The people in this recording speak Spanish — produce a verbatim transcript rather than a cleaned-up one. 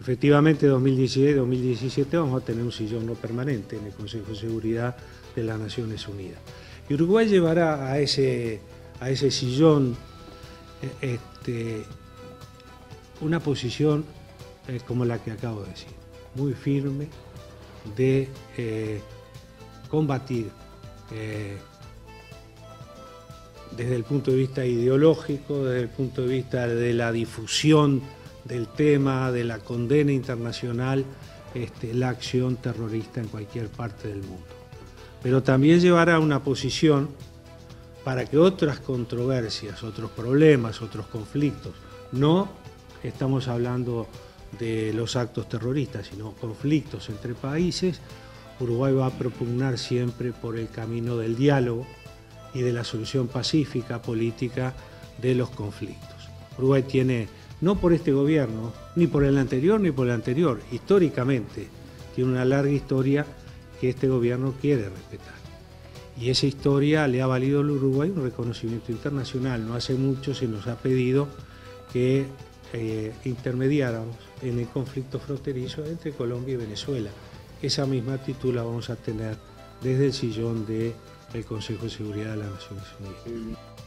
efectivamente dos mil dieciséis dos mil diecisiete vamos a tener un sillón no permanente en el Consejo de Seguridad de las Naciones Unidas. Y Uruguay llevará a ese, a ese sillón este, una posición eh, como la que acabo de decir, muy firme de eh, combatir eh, desde el punto de vista ideológico, desde el punto de vista de la difusión del tema, de la condena internacional, este, la acción terrorista en cualquier parte del mundo. Pero también llevará una posición para que otras controversias, otros problemas, otros conflictos, no estamos hablando de los actos terroristas, sino conflictos entre países, Uruguay va a propugnar siempre por el camino del diálogo y de la solución pacífica, política de los conflictos. Uruguay tiene, no por este gobierno, ni por el anterior, ni por el anterior, históricamente, tiene una larga historia que este gobierno quiere respetar. Y esa historia le ha valido al Uruguay un reconocimiento internacional. No hace mucho se nos ha pedido que eh, intermediáramos en el conflicto fronterizo entre Colombia y Venezuela. Esa misma actitud la vamos a tener desde el sillón del Consejo de Seguridad de las Naciones Unidas.